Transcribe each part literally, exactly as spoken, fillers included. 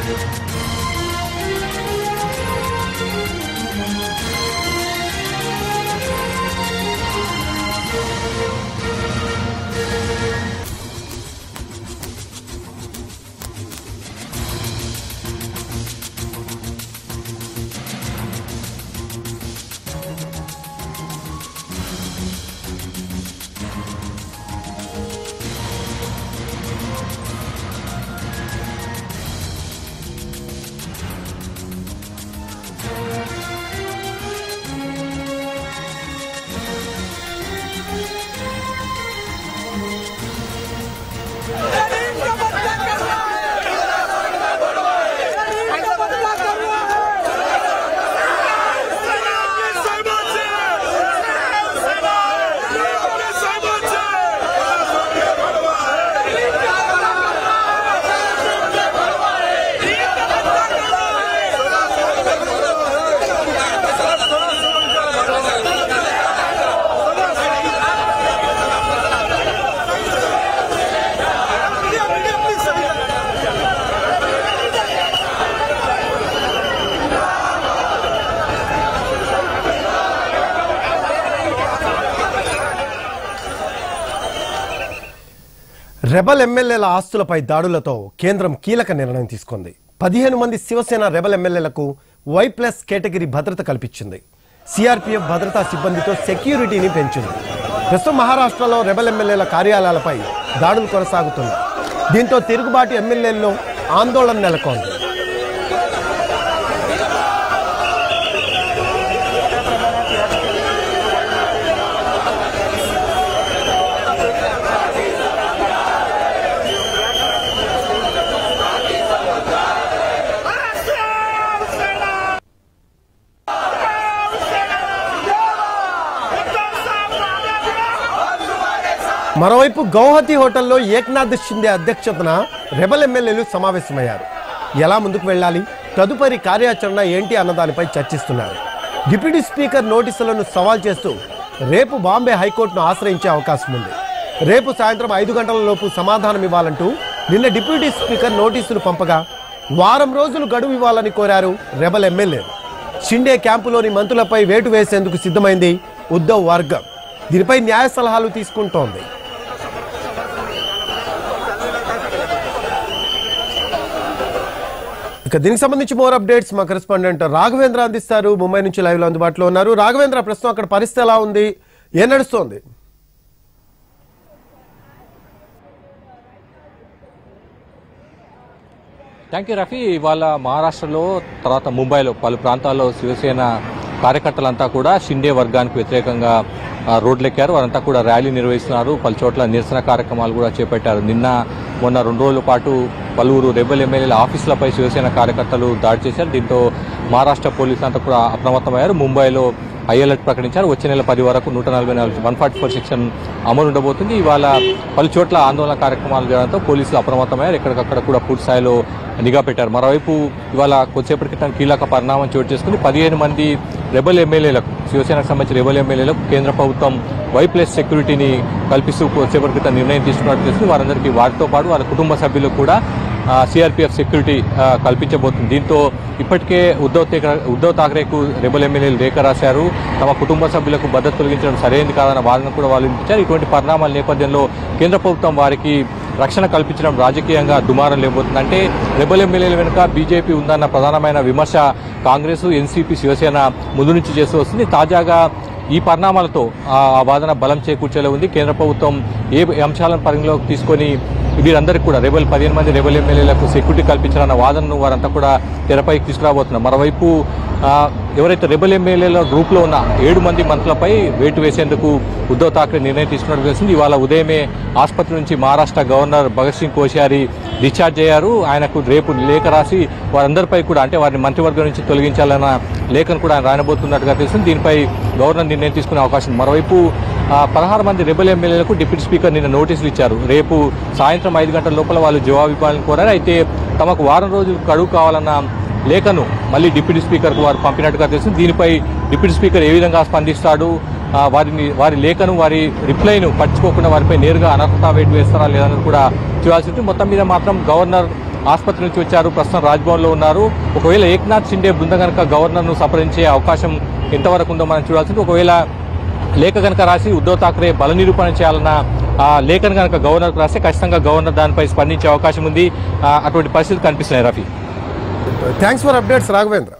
Rebel ఎమ్మెల్యేల ఆస్తులపై దాడులతో కేంద్రం కీలక నిర్ణయం తీసుకుంది. పదిహేను మంది శివసేన రెబల్ ఎమ్మెల్యేలకు వై ప్లస్ కేటగిరీ భద్రత కల్పించింది. సిఆర్పీఎఫ్ భద్రతా సిబ్బందితో సెక్యూరిటీని పెంచింది. ప్రస్తుతం మహారాష్ట్రలో రెబల్ ఎమ్మెల్యేల కార్యాలయాలపై దాడులు కొనసాగుతున్నాయి. దీంతో తిరుగుబాటు ఎమ్మెల్యేల్లో ఆందోళన నెలకొంది. మరోవైపు గౌహతి హోటల్లో ఏక్నాథ్ షిండే అధ్యక్షతన రెబల్ ఎమ్మెల్యేలు సమావేశమయ్యారు. ఎలా ముందుకు వెళ్ళాలి, తదుపరి కార్యాచరణ ఏంటి అన్న దానిపై చర్చిస్తున్నారు. డిప్యూటీ స్పీకర్ నోటీసులను సవాల్ చేస్తూ రేపు బాంబే హైకోర్టును ఆశ్రయించే అవకాశం ఉంది. రేపు సాయంత్రం ఐదు గంటల లోపు సమాధానం ఇవ్వాలంటూ నిన్న డిప్యూటీ స్పీకర్ నోటీసులు పంపగా వారం రోజులు గడువు ఇవ్వాలని కోరారు రెబల్ ఎమ్మెల్యేలు. షిండే క్యాంపులోని మంత్రులపై వేటు వేసేందుకు సిద్ధమైంది ఉద్ధవ్ వర్గం. దీనిపై న్యాయ సలహాలు తీసుకుంటోంది. ఇక దీనికి సంబంధించి మోర్ అప్డేట్స్ మా కరెస్పాండెంట్ రాఘవేంద్ర అందిస్తారు. ముంబై నుంచి లైవ్ లో అందుబాటులో ఉన్నారు. రాఘవేంద్ర, ప్రస్తుతం అక్కడ పరిస్థితి ఎలా ఉంది, ఏం నడుస్తోంది? Thank you Rafi. ఇవాళ మహారాష్ట్రలో తర్వాత ముంబైలో పలు ప్రాంతాల్లో శివసేన కార్యకర్తలంతా కూడా షిండే వర్గానికి వ్యతిరేకంగా రోడ్లెక్కారు. వారంతా కూడా ర్యాలీ నిర్వహిస్తున్నారు. పలు చోట్ల నిరసన కార్యక్రమాలు కూడా చేపట్టారు. నిన్న మొన్న రెండు రోజుల పాటు పలువురు రెబల్ ఎమ్మెల్యేల ఆఫీసులపై శివసేన కార్యకర్తలు దాడి చేశారు. దీంతో మహారాష్ట్ర పోలీసులు అంతా కూడా అప్రమత్తమయ్యారు. ముంబైలో హై అలర్ట్ ప్రకటించారు. వచ్చే నెల పది వరకు నూట నలభై నాలుగు వన్ ఫార్టీ ఫోర్ సెక్షన్ అమలు ఉండబోతుంది. ఇవాళ పలు చోట్ల ఆందోళన కార్యక్రమాలు జరగడంతో పోలీసులు అప్రమత్తమయ్యారు. ఎక్కడికక్కడ కూడా పూర్తి స్థాయిలో నిఘా పెట్టారు. మరోవైపు ఇవాళ కొద్దిసేపటి క్రితం కీలక పరిణామం చోటు చేసుకుని పదిహేను మంది రెబల్ ఎమ్మెల్యేలకు, శివసేనకు సంబంధించిన రెబల్ ఎమ్మెల్యేలకు కేంద్ర ప్రభుత్వం వై ప్లస్ సెక్యూరిటీని కల్పిస్తూ కొద్దిసేపటి క్రితం నిర్ణయం తీసుకున్నట్టు తెలుస్తుంది. వారందరికీ వారితో పాటు వారి కుటుంబ సభ్యులకు కూడా సిఆర్పీఎఫ్ సెక్యూరిటీ కల్పించబోతుంది. దీంతో ఇప్పటికే ఉద్ధవ్ ఉద్ధవ్ ఠాక్రేకు రెబల్ ఎమ్మెల్యేలు లేఖ రాశారు. తమ కుటుంబ సభ్యులకు భద్రత తొలగించడం సరైనది కాదన్న వాదన కూడా వాళ్ళు వినిపించారు. ఇటువంటి పరిణామాల నేపథ్యంలో కేంద్ర ప్రభుత్వం వారికి రక్షణ కల్పించడం రాజకీయంగా దుమారం లేబోతుంది. అంటే రెబల్ ఎమ్మెల్యేల వెనుక బీజేపీ ఉందన్న ప్రధానమైన విమర్శ కాంగ్రెస్, ఎన్సీపీ, శివసేన ముందు నుంచి చేస్తూ వస్తుంది. తాజాగా ఈ పరిణామాలతో ఆ వాదన బలం చేకూర్చేలా ఉంది. కేంద్ర ప్రభుత్వం ఏ అంశాలను పరిగణలోకి తీసుకొని వీరందరికీ కూడా రెబల్ పదిహేను మంది రెబల్ ఎమ్మెల్యేలకు సెక్యూరిటీ కల్పించాలన్న వాదనను వారంతా కూడా తెరపైకి తీసుకురాబోతున్నారు. మరోవైపు ఎవరైతే రెబల్ ఎమ్మెల్యేల గ్రూప్లో ఉన్న ఏడు మంది మంత్రులపై వేటు వేసేందుకు ఉద్ధవ్ ఠాక్రే నిర్ణయం తీసుకున్నట్టు తెలిసింది. ఇవాళ ఉదయమే ఆసుపత్రి నుంచి మహారాష్ట్ర గవర్నర్ భగత్ సింగ్ కోశ్యారి డిశ్చార్జ్ అయ్యారు. ఆయనకు రేపు లేఖ రాసి వారందరిపై కూడా, అంటే వారిని మంత్రివర్గం నుంచి తొలగించాలన్న లేఖను కూడా ఆయన రాయనబోతున్నట్టుగా తెలిసింది. దీనిపై గవర్నర్ నిర్ణయం తీసుకునే అవకాశం. మరోవైపు పదహారు మంది రెబల్ ఎమ్మెల్యేలకు డిప్యూటీ స్పీకర్ నిన్న నోటీసులు ఇచ్చారు. రేపు సాయంత్రం ఐదు గంటల లోపల వాళ్ళు జవాబు ఇవ్వాలని కోరారు. అయితే తమకు వారం రోజులు గడువు కావాలన్న లేఖను మళ్ళీ డిప్యూటీ స్పీకర్కు వారు పంపినట్టుగా తెలిసింది. దీనిపై డిప్యూటీ స్పీకర్ ఏ విధంగా స్పందిస్తాడు, వారిని వారి లేఖను వారి రిప్లైను పట్టించుకోకుండా వారిపై నేరుగా అనర్హత వేటు వేస్తారా లేదని కూడా చూడాల్సి ఉంటుంది. మొత్తం మీద మాత్రం గవర్నర్ ఆసుపత్రి నుంచి వచ్చారు, ప్రస్తుతం రాజ్భవన్లో ఉన్నారు. ఒకవేళ ఏక్నాథ్ షిండే బృందం కనుక గవర్నర్ను సంప్రదించే అవకాశం ఎంతవరకు ఉందో మనం చూడాల్సింది. ఒకవేళ లేఖ కనుక రాసి ఉద్ధవ్ ఠాక్రే బల నిరూపణ చేయాలన్న ఆ లేఖను కనుక గవర్నర్కు రాస్తే ఖచ్చితంగా గవర్నర్ దానిపై స్పందించే అవకాశం ఉంది. అటువంటి పరిస్థితులు కనిపిస్తున్నాయి. Rafi, thanks for updates Raghavendra.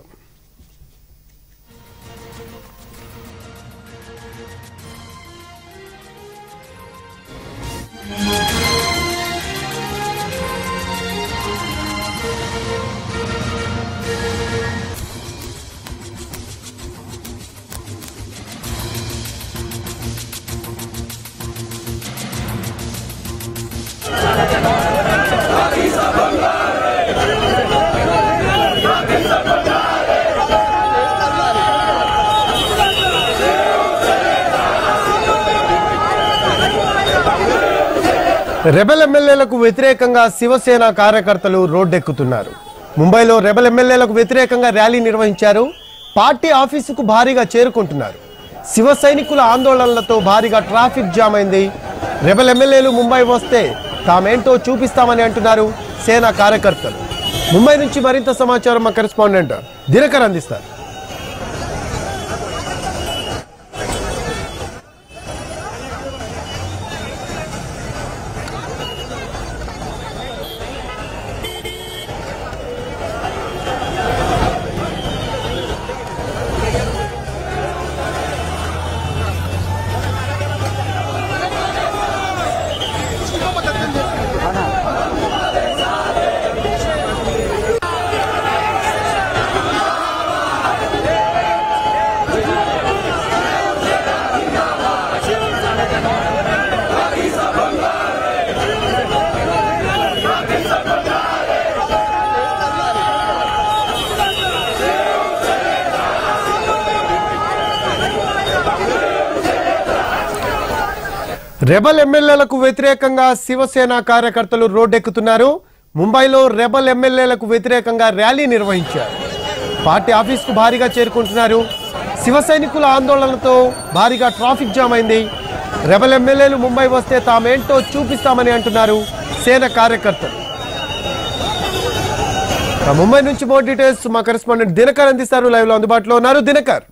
Rebel ఎమ్మెల్యేలకు వ్యతిరేకంగా శివసేన కార్యకర్తలు రోడ్డెక్కుతున్నారు. ముంబైలో రెబెల్ ఎమ్మెల్యేలకు వ్యతిరేకంగా ర్యాలీ నిర్వహించారు. పార్టీ ఆఫీసుకు భారీగా చేరుకుంటున్నారు. శివ సైనికుల ఆందోళనలతో భారీగా ట్రాఫిక్ జామ్ అయింది. రెబెల్ ఎమ్మెల్యేలు ముంబై వస్తే తామేంటో చూపిస్తామని అంటున్నారు సేన కార్యకర్తలు. ముంబై నుంచి మరింత సమాచారం మా కరెస్పాండెంట్ దినకర్ అందిస్తారు. రెబల్ ఎమ్మెల్యేలకు వ్యతిరేకంగా శివసేన కార్యకర్తలు రోడ్డెక్కుతున్నారు. ముంబైలో రెబల్ ఎమ్మెల్యేలకు వ్యతిరేకంగా ర్యాలీ నిర్వహించారు. పార్టీ ఆఫీసుకు భారీగా చేరుకుంటున్నారు. శివ సైనికుల ఆందోళనతో భారీగా ట్రాఫిక్ జామ్ అయింది. రెబల్ ఎమ్మెల్యేలు ముంబై వస్తే తామేంటో చూపిస్తామని అంటున్నారు సేన కార్యకర్తలు. ముంబై నుంచి మోర్ డీటెయిల్స్ మా కరెస్పాండెంట్ దినకర్ అందిస్తారు. లైవ్ లో అందుబాటులో ఉన్నారు. దినకర్,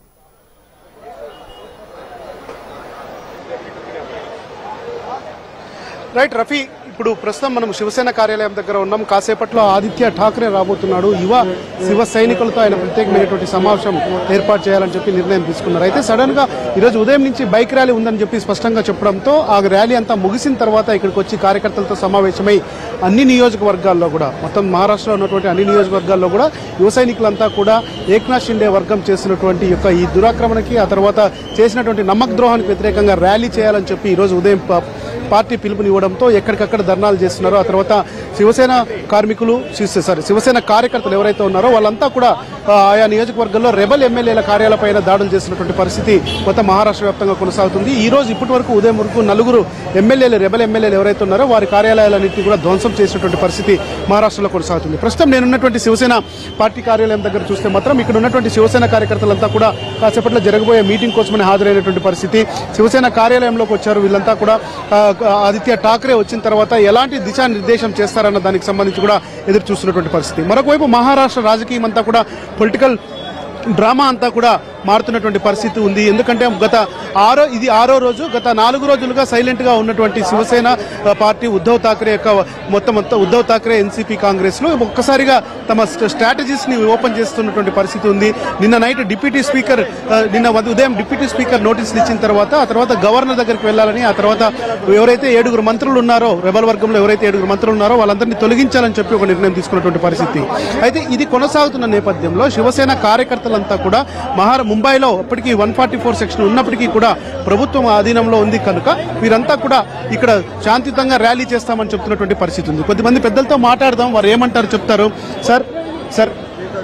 రైట్ రఫీ, ఇప్పుడు ప్రస్తుతం మనం శివసేన కార్యాలయం దగ్గర ఉన్నాం. కాసేపట్లో ఆదిత్య ఠాక్రే రాబోతున్నాడు. యువ శివ సైనికులతో ఆయన ప్రత్యేకమైనటువంటి సమావేశం ఏర్పాటు చేయాలని చెప్పి నిర్ణయం తీసుకున్నారు. అయితే సడన్ గా ఈరోజు ఉదయం నుంచి బైక్ ర్యాలీ ఉందని చెప్పి స్పష్టంగా చెప్పడంతో ఆ ర్యాలీ అంతా ముగిసిన తర్వాత ఇక్కడికి వచ్చి కార్యకర్తలతో సమావేశమై అన్ని నియోజకవర్గాల్లో కూడా, మొత్తం మహారాష్ట్రలో ఉన్నటువంటి అన్ని నియోజకవర్గాల్లో కూడా యువ సైనికులంతా కూడా ఏక్నాథ్ షిండే వర్గం చేసినటువంటి యొక్క ఈ దురాక్రమణకి, ఆ తర్వాత చేసినటువంటి నమ్మక ద్రోహానికి వ్యతిరేకంగా ర్యాలీ చేయాలని చెప్పి ఈరోజు ఉదయం పార్టీ పిలుపునివ్వడంతో ఎక్కడికక్కడ ధర్నాలు చేస్తున్నారో, ఆ తర్వాత శివసేన కార్మికులు సారీ శివసేన కార్యకర్తలు ఎవరైతే ఉన్నారో వాళ్ళంతా కూడా ఆయా నియోజకవర్గంలో రెబల్ ఎమ్మెల్యేల కార్యాలపైన దాడులు చేసినటువంటి పరిస్థితి మొత్తం మహారాష్ట్ర వ్యాప్తంగా కొనసాగుతుంది. ఈ రోజు ఇప్పటి వరకు ఉదయం వరకు నలుగురు ఎమ్మెల్యేలు రెబల్ ఎమ్మెల్యేలు ఎవరైతే ఉన్నారో వారి కార్యాలయాలన్నింటినీ కూడా ధ్వంసం చేసినటువంటి పరిస్థితి మహారాష్ట్రలో కొనసాగుతుంది. ప్రస్తుతం నేనున్నటువంటి శివసేన పార్టీ కార్యాలయం దగ్గర చూస్తే మాత్రం ఇక్కడ ఉన్నటువంటి శివసేన కార్యకర్తలంతా కూడా కాసేపట్లో జరగబోయే మీటింగ్ కోసమని హాజరైనటువంటి పరిస్థితి. శివసేన కార్యాలయంలోకి వచ్చారు. వీళ్ళంతా కూడా ఆదిత్య ఠాక్రే వచ్చిన తర్వాత ఎలాంటి దిశానిర్దేశం చేస్తారన్న దానికి సంబంధించి కూడా ఎదురు చూస్తున్నటువంటి పరిస్థితి. మరొకవైపు మహారాష్ట్ర రాజకీయం అంతా కూడా పొలిటికల్ డ్రామా అంతా కూడా మారుతున్నటువంటి పరిస్థితి ఉంది. ఎందుకంటే గత ఆరో ఇది ఆరో రోజు గత నాలుగు రోజులుగా సైలెంట్ గా ఉన్నటువంటి శివసేన పార్టీ ఉద్ధవ్ ఠాక్రే యొక్క మొత్తం మొత్తం ఉద్ధవ్ ఠాక్రే ఎన్సీపీ కాంగ్రెస్ లో ఒక్కసారిగా తమ స్ట్రాటజీస్ ని ఓపెన్ చేస్తున్నటువంటి పరిస్థితి ఉంది. నిన్న నైట్ డిప్యూటీ స్పీకర్ నిన్న ఉదయం డిప్యూటీ స్పీకర్ నోటీసులు ఇచ్చిన తర్వాత ఆ తర్వాత గవర్నర్ దగ్గరికి వెళ్లాలని, ఆ తర్వాత ఎవరైతే ఏడుగురు మంత్రులు ఉన్నారో రెబల్ వర్గంలో ఎవరైతే ఏడుగురు మంత్రులు ఉన్నారో వాళ్ళందరినీ తొలగించాలని చెప్పి ఒక నిర్ణయం తీసుకున్నటువంటి పరిస్థితి. అయితే ఇది కొనసాగుతున్న నేపథ్యంలో శివసేన కార్యకర్తలంతా కూడా మహారా ముంబైలో ఇప్పటికీ వన్ ఫార్టీ ఫోర్ సెక్షన్ ఉన్నప్పటికీ కూడా ప్రభుత్వం ఆధీనంలో ఉంది కనుక వీరంతా కూడా ఇక్కడ శాంతియుతంగా ర్యాలీ చేస్తామని చెప్తున్నటువంటి పరిస్థితి ఉంది. కొద్దిమంది పెద్దలతో మాట్లాడదాం, వారు ఏమంటారు చెప్తారు. సార్ సార్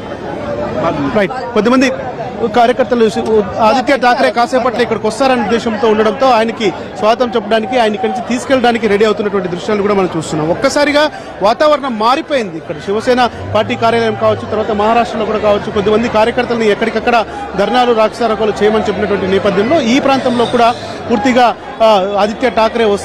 రైట్ కొద్దిమంది కార్యకర్తలు ఆదిత్య ఠాక్రే కాసేపట్లో ఇక్కడికి వస్తారనే ఉద్దేశంతో ఉండడంతో ఆయనకి స్వాగతం చెప్పడానికి, ఆయన ఇక్కడి నుంచి తీసుకెళ్ళడానికి రెడీ అవుతున్నటువంటి దృశ్యాలు కూడా మనం చూస్తున్నాం. ఒక్కసారిగా వాతావరణం మారిపోయింది. ఇక్కడ శివసేన పార్టీ కార్యాలయం కావచ్చు, తర్వాత మహారాష్ట్రలో కూడా కావచ్చు, కొద్దిమంది కార్యకర్తలను ఎక్కడికక్కడ ధర్నాలు రాక్షసారకాలు చేయమని చెప్పినటువంటి నేపథ్యంలో ఈ ప్రాంతంలో కూడా పూర్తిగా ఆదిత్య ఠాక్రే వస్తే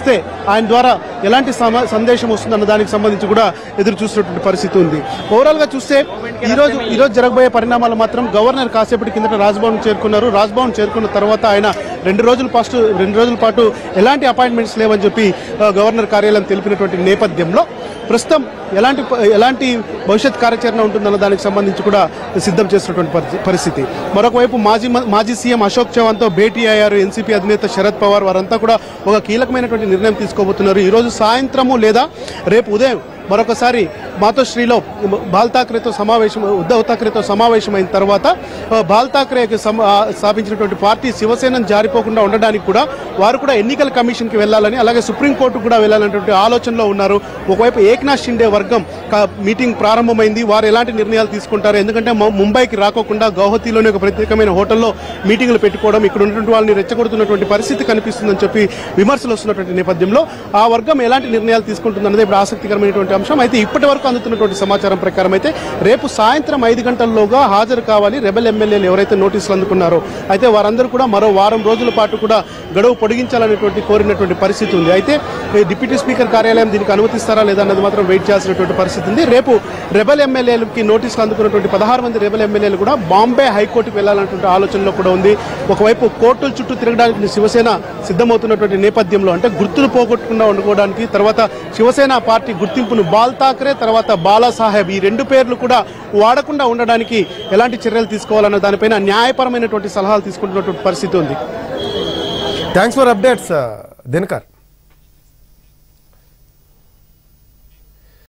ఆయన ద్వారా ఎలాంటి సందేశం వస్తుందన్న దానికి సంబంధించి కూడా ఎదురు చూస్తున్నటువంటి పరిస్థితి ఉంది. ఓవరాల్ గా చూస్తే ఈ రోజు ఈ రోజు జరగబోయే పరిణామాలు మాత్రం గవర్నర్ కాసేపటి కిందట రాజ్భవన్ చేరుకున్నారు. రాజ్భవన్ చేరుకున్న తర్వాత ఆయన రెండు రోజుల పాటు రెండు రోజుల పాటు ఎలాంటి అపాయింట్మెంట్స్ లేవని చెప్పి గవర్నర్ కార్యాలయం తెలిపినటువంటి నేపథ్యంలో ప్రస్తుతం ఎలాంటి ఎలాంటి భవిష్యత్ కార్యాచరణ ఉంటుందన్న దానికి సంబంధించి కూడా సిద్ధం చేస్తున్నటువంటి పరిస్థితి. మరొక వైపు మాజీ మాజీ సీఎం అశోక్ చవాన్తో భేటీ అయ్యారు ఎన్సీపీ అధినేత శరద్ పవార్. వారంతా కూడా ఒక కీలకమైనటువంటి నిర్ణయం తీసుకోబోతున్నారు. ఈ రోజు సాయంత్రము లేదా రేపు ఉదయం మరొకసారి మాతోశ్రీలో బాల్ ఠాక్రేతో సమావేశం ఉద్ధవ్ ఠాక్రేతో సమావేశమైన తర్వాత బాల్ ఠాక్రేకి స్థాపించినటువంటి పార్టీ శివసేనను జారిపోకుండా ఉండడానికి కూడా వారు కూడా ఎన్నికల కమిషన్కి వెళ్లాలని అలాగే సుప్రీంకోర్టుకు కూడా వెళ్లాలనేటువంటి ఆలోచనలో ఉన్నారు. ఒకవైపు ఏక్నాథ్ షిండే వర్గం మీటింగ్ ప్రారంభమైంది. వారు ఎలాంటి నిర్ణయాలు తీసుకుంటారు, ఎందుకంటే ముంబైకి రాకోకుండా గౌహతిలోని ఒక ప్రత్యేకమైన హోటల్లో మీటింగులు పెట్టుకోవడం ఇక్కడ ఉన్నటువంటి వాళ్ళని రెచ్చగొడుతున్నటువంటి పరిస్థితి కనిపిస్తుందని చెప్పి విమర్శలు వస్తున్నటువంటి నేపథ్యంలో ఆ వర్గం ఎలాంటి నిర్ణయాలు తీసుకుంటుందన్నది ఇప్పుడు ఆసక్తికరమైనటువంటి అంశం. అయితే ఇప్పటి వరకు అందుతున్నటువంటి సమాచారం ప్రకారం అయితే రేపు సాయంత్రం ఐదు గంటల్లోగా హాజరు కావాలి రెబెల్ ఎమ్మెల్యేలు ఎవరైతే నోటీసులు అందుకున్నారో. అయితే వారందరూ కూడా మరో వారం రోజుల పాటు కూడా గడువు పొడిగించాలనేటువంటి కోరినటువంటి పరిస్థితి ఉంది. అయితే డిప్యూటీ స్పీకర్ కార్యాలయం దీనికి అనుమతిస్తారా లేదా అన్నది మాత్రం వెయిట్ చేయాల్సినటువంటి పరిస్థితి ఉంది. రేపు రెబెల్ ఎమ్మెల్యేలకి నోటీసులు అందుకున్నటువంటి పదహారు మంది రెబెల్ ఎమ్మెల్యేలు కూడా బాంబే హైకోర్టుకు వెళ్లాలన్నటువంటి ఆలోచనలో కూడా ఉంది. ఒకవైపు కోర్టుల చుట్టూ తిరగడానికి శివసేన సిద్ధమవుతున్నటువంటి నేపథ్యంలో అంటే గుర్తులు పోగొట్టకుండా ఉండుకోవడానికి తర్వాత శివసేన పార్టీ గుర్తింపును బాల్ ఠాక్రే తర్వాత బాలాసాహెబ్ ఈ రెండు పేర్లు కూడా వాడకుండా ఉండడానికి ఎలాంటి చర్యలు తీసుకోవాలన్న దానిపైన న్యాయపరమైనటువంటి సలహాలు తీసుకుంటున్నటువంటి పరిస్థితి ఉంది. Thanks for updates Dinakar.